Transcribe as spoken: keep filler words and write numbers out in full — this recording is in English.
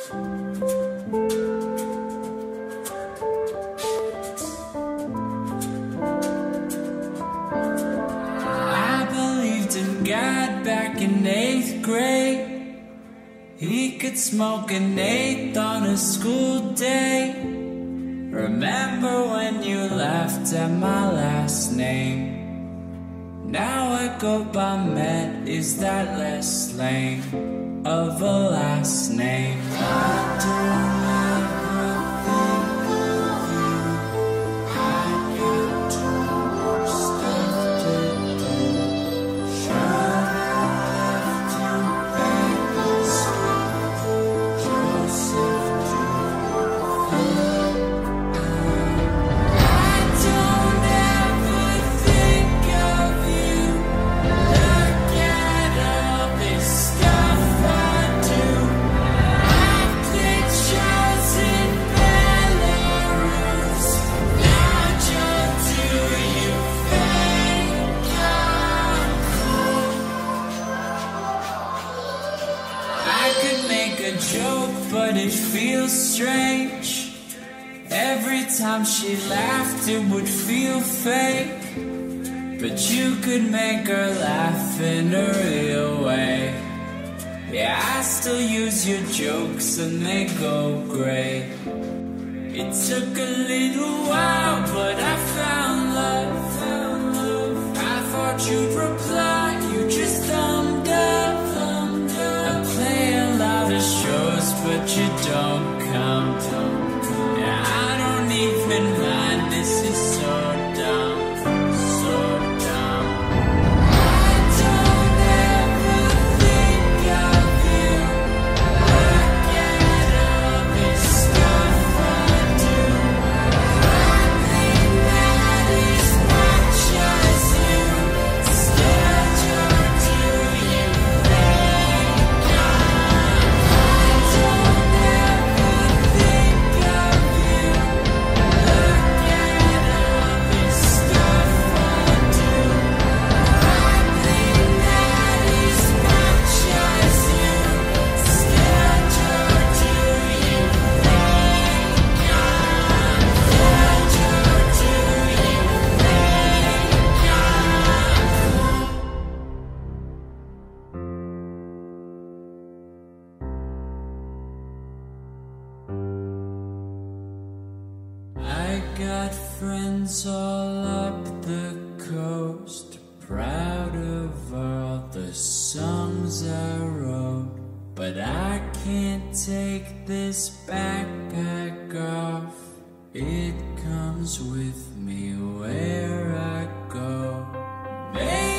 I believed in God back in eighth grade. He could smoke an eighth on a school day. Remember when you laughed at my last name? Now I go by Matt, is that less lame of a last name? I don't ever think of you. I got too much stuff to do. Should have left you back with Joseph Jones. Joke, but it feels strange. Every time she laughed, it would feel fake. But you could make her laugh in a real way. Yeah, I still use your jokes and they go great. It took a little while, but I found love. I thought you'd reply, you just thumbed up. I play a lot of shows, but you don't come. Yeah, I don't even mind, this is so dumb, so dumb. I don't ever think of you. Look at all this stuff I do. I think that as much as you still do you think I don't ever think of you. Look at all this stuff I do. I think that as much as you still do you think I still do you I got friends all up the coast, proud of all the songs I wrote. But I can't take this backpack off. It comes with me where I go. Maybe